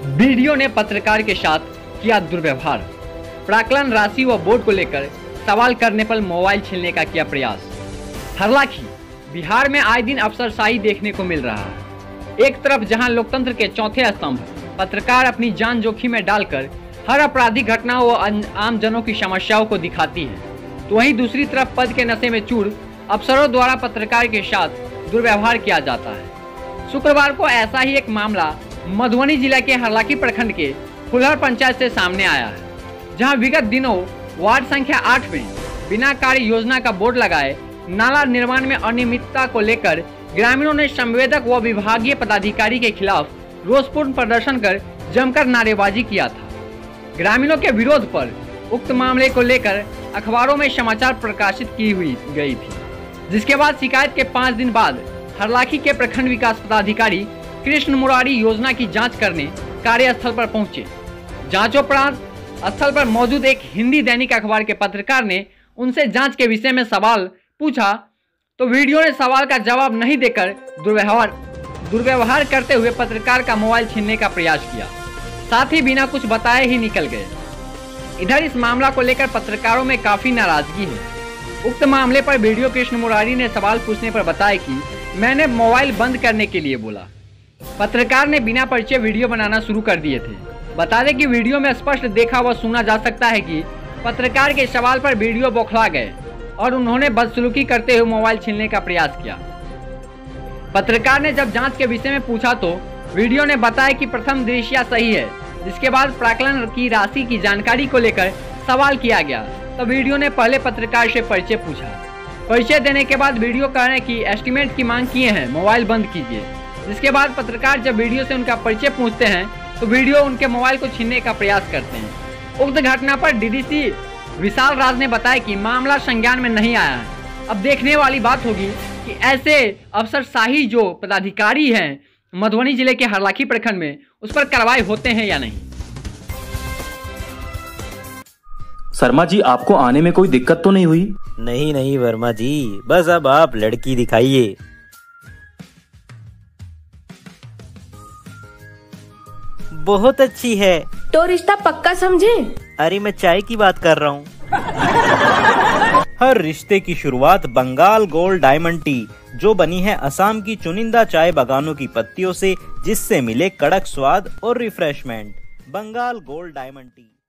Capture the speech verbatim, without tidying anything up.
Video ने पत्रकार के साथ किया दुर्व्यवहार। प्राक्कलन राशि व बोर्ड को लेकर सवाल करने पर मोबाइल छीनने का किया प्रयास। हालांकि बिहार में आए दिन अफसरशाही देखने को मिल रहा है। एक तरफ जहां लोकतंत्र के चौथे स्तंभ पत्रकार अपनी जान जोखिम में डालकर हर आपराधिक घटनाओं व आम जनों की समस्याओं को दिखाती है, तो वहीं दूसरी तरफ पद के नशे में चूर अफसरों द्वारा पत्रकार के साथ दुर्व्यवहार किया जाता है। शुक्रवार को ऐसा ही एक मामला मधुबनी जिला के हरलाखी प्रखंड के फुलहर पंचायत से सामने आया है, जहां विगत दिनों वार्ड संख्या आठ में बिना कार्य योजना का बोर्ड लगाए नाला निर्माण में अनियमितता को लेकर ग्रामीणों ने संवेदक व विभागीय पदाधिकारी के खिलाफ रोषपूर्ण प्रदर्शन कर जमकर नारेबाजी किया था। ग्रामीणों के विरोध पर उक्त मामले को लेकर अखबारों में समाचार प्रकाशित की हुई गई थी, जिसके बाद शिकायत के पाँच दिन बाद हरलाखी के प्रखंड विकास पदाधिकारी कृष्ण मुरारी योजना की जांच करने कार्यस्थल पर पहुंचे। जांचोपरांत स्थल पर मौजूद एक हिंदी दैनिक अखबार के पत्रकार ने उनसे जांच के विषय में सवाल पूछा, तो वीडियो ने सवाल का जवाब नहीं देकर दुर्व्यवहार दुर्व्यवहार करते हुए पत्रकार का मोबाइल छीनने का प्रयास किया, साथ ही बिना कुछ बताए ही निकल गए। इधर इस मामला को लेकर पत्रकारों में काफी नाराजगी है। उक्त मामले पर वीडियो कृष्ण मुरारी ने सवाल पूछने पर बताया कि मैंने मोबाइल बंद करने के लिए बोला। पत्रकार ने बिना परिचय वीडियो बनाना शुरू कर दिए थे। बता दें कि वीडियो में स्पष्ट देखा व सुना जा सकता है कि पत्रकार के सवाल पर वीडियो बौखला गए और उन्होंने बदसलूकी करते हुए मोबाइल छीनने का प्रयास किया। पत्रकार ने जब जांच के विषय में पूछा तो वीडियो ने बताया कि प्रथम दृश्य सही है, जिसके बाद प्राक्कलन की राशि की जानकारी को लेकर सवाल किया गया, तो वीडियो ने पहले पत्रकार से परिचय पूछा। परिचय देने के बाद वीडियो कहने की एस्टीमेट की मांग किए हैं, मोबाइल बंद कीजिए। जिसके बाद पत्रकार जब वीडियो से उनका परिचय पूछते हैं तो वीडियो उनके मोबाइल को छीनने का प्रयास करते हैं। उक्त घटना पर डीडीसी विशाल राज ने बताया कि मामला संज्ञान में नहीं आया है। अब देखने वाली बात होगी कि ऐसे अफसरशाही जो पदाधिकारी हैं मधुबनी जिले के हरलाखी प्रखंड में, उस पर कार्रवाई होते हैं या नहीं। शर्मा जी, आपको आने में कोई दिक्कत तो नहीं हुई? नहीं नहीं वर्मा जी, बस अब आप लड़की दिखाइए। बहुत अच्छी है। तो रिश्ता पक्का समझे? अरे मैं चाय की बात कर रहा हूँ। हर रिश्ते की शुरुआत बंगाल गोल्ड डायमंड टी, जो बनी है असम की चुनिंदा चाय बागानों की पत्तियों से, जिससे मिले कड़क स्वाद और refreshment. Bengal gold diamond T.